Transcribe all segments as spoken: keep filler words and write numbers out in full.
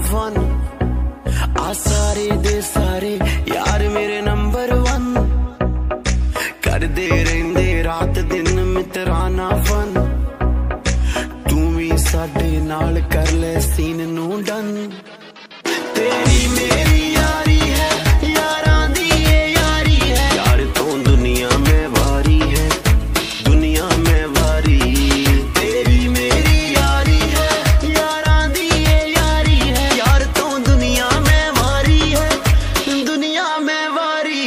Fun. आ सारे दे सारे यार मेरे नंबर वन, कर दे रेंदे रात दिन मित्राना फन। तू भी साडे नाल कर ले सीन नू डन। तेरी मेरी यारी है, यारां दी ये यारी है, यार तो दुनिया में वारी है, दुनिया में वारी। तेरी मेरी यारी है, यारां दी ये यारी है, यार तो दुनिया में वारी है, दुनिया में वारी।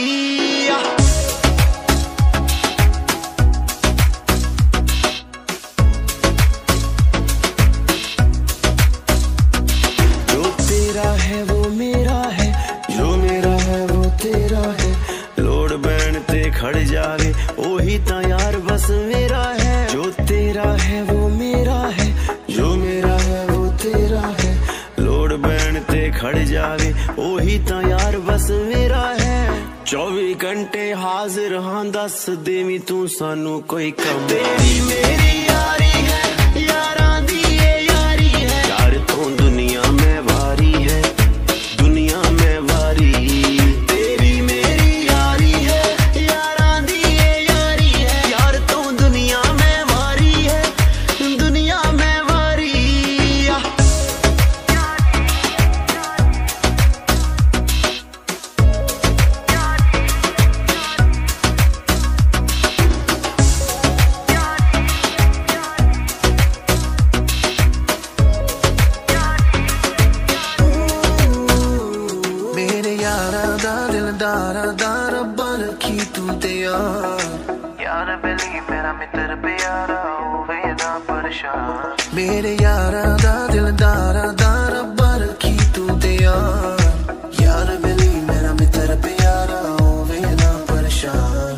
जो तेरा है वो मेरा है, जो मेरा है वो तेरा है, लोड़ बैन ते खड़ जावे ओही ता यार बस मेरा है। जो तेरा है वो मेरा है, जो मेरा है वो तेरा है, लोड़ बैन ते खड़ जावे ओही ता यार बस मेरा है। चौबी घंटे हाजिर हाँ, दस देवी तू सानू कोई कम। तेरी मेरी यारी है, यारां दी ये यारी है, यार तो दुनिया में वारी है, दुनिया में वारी। तेरी मेरी यारी है, यारां दी ये यारी है, यार तो दुनिया में वारी है, दुनिया में वारी। मेरे यारा दा दिलदारा दा रब्बा रखी तू ते यार, यार बेली मेरा मित्र प्यारा होवे ना परेशान। मेरे यारा दा दिलदारा दा रब्बा रखी तू ते यार, यार बेली मेरा मित्र प्यारा होवे ना परेशान।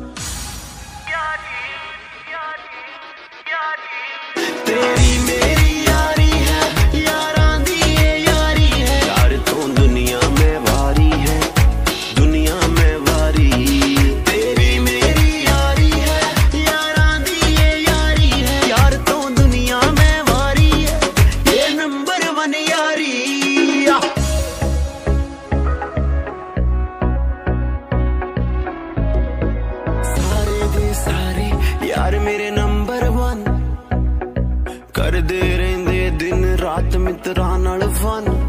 तेरी मेरी यारी है, यारां दी ये यारी है, यार तो दुनिया में वारी है, दुनिया में वारी। तेरी मेरी यारी है, यारां दी ये यारी है, यार तो दुनिया में वारी है, ये नंबर वन यारी। सारे दे सारे यार मेरे नंबर वन, कर दे रेंदे दिन रात मित्रां नाल फन।